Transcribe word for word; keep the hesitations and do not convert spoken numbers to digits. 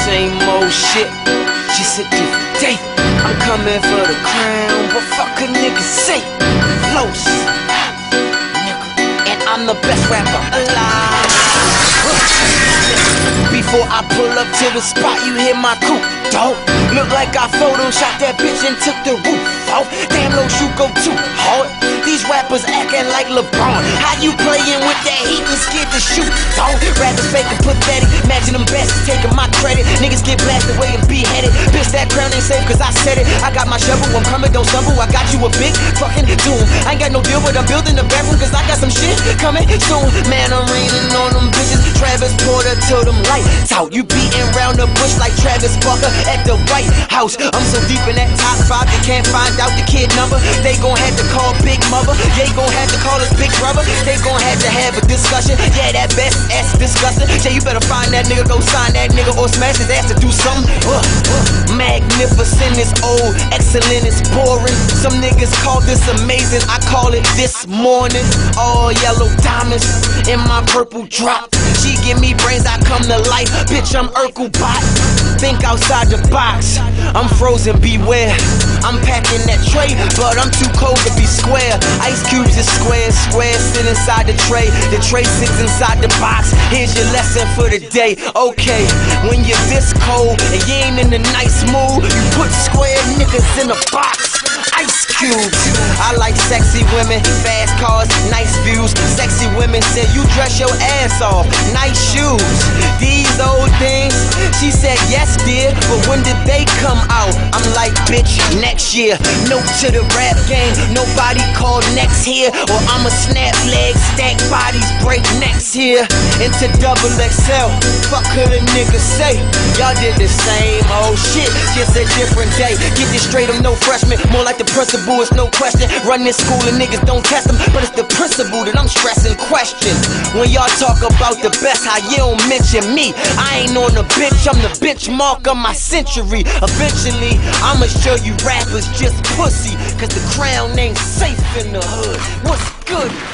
same old shit, just a different day. I'm coming for the crown, but fuck a nigga say. Flows, nigga, and I'm the best rapper alive. Before I pull up to the spot, you hear my coupe, dog. Look like I photoshopped that bitch and took the roof off. Damn, low shoe go too hard. These rappers acting like LeBron. How you playing with that heat and scared to shoot, dog? Rappers fake and pathetic. Imagine them best taking my credit. Niggas get blasted away and beheaded. Bitch, that crown ain't safe cause I said it. I got my shovel, I'm coming, don't stumble. I got you a big fucking doom. I ain't got no deal, but I'm building the bathroom cause I got some shit coming soon. Man, I'm raining on them bitches. Travis Porter till them lights out. You beating round the bush like Travis Barker at the White House. I'm so deep in that top five, they can't find out the kid number. They gon' have to call Big Mother. They gon' have to call us Big Brother. They gon' have to have a discussion. Yeah, that best ass disgusting. Yeah, you better find that nigga, go sign that nigga, or smash his ass to do something. Uh, uh. Magnificent is old, excellent is boring. Some niggas call this amazing, I call it this morning. All yellow diamonds in my purple drop. She give me brains, I come to life. Bitch, I'm Urkel bot. Think outside the box. I'm frozen, beware. I'm packing that tray, but I'm too cold to be square. Ice cubes is square, square sit inside the tray. The tray sits inside the box. Here's your lesson for the day. Okay, when you're this cold and you ain't in a nice mood, you put square niggas in a box. Ice cubes. I like sexy women, fast cars, nice views. Sexy women say you dress your ass off, nice shoes. These old things, she said yes dear, but when did they come out? I'm like bitch, next year. Note to the rap game, nobody called next here, or I'ma snap legs, stack bodies, break necks here. Into double X L, fuck could a nigga say? Y'all did the same old shit, just a different day. Get this straight, I'm no freshman, more like the principal, it's no question. Run this school and niggas don't test them, but it's the principle that I'm stressing. Question, when y'all talk about the best, how you don't mention me? I ain't on the bitch, I'm the benchmark of my century. Eventually, I'ma show you rappers just pussy, cause the crown ain't safe in the hood. What's good?